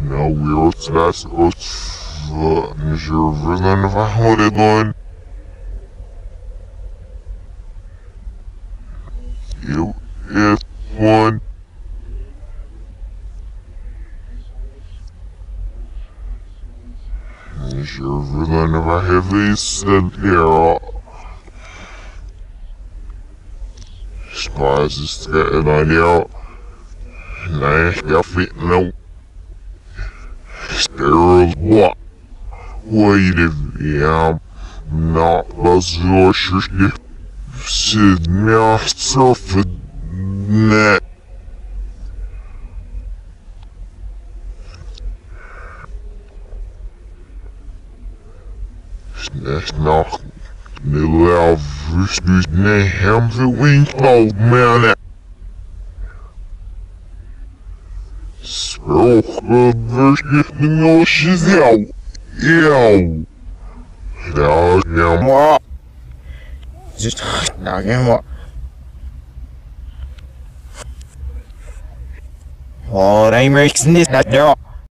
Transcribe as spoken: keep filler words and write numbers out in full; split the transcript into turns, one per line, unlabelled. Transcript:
No, we're that's us. You're really what it on. You it one. You're really what heavy said here. Spices getting on you. Nice, got fit no. Sterile what? Wait if I'm not as your Sid now surfed net. That's not the love who's name him the wing old man. So the version no she's out. Yo. Now now just now again what? Oh, they makes this not there.